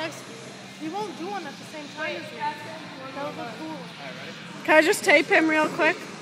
next. He won't do one at the same time as you. That would look cool. Can I just tape him real quick?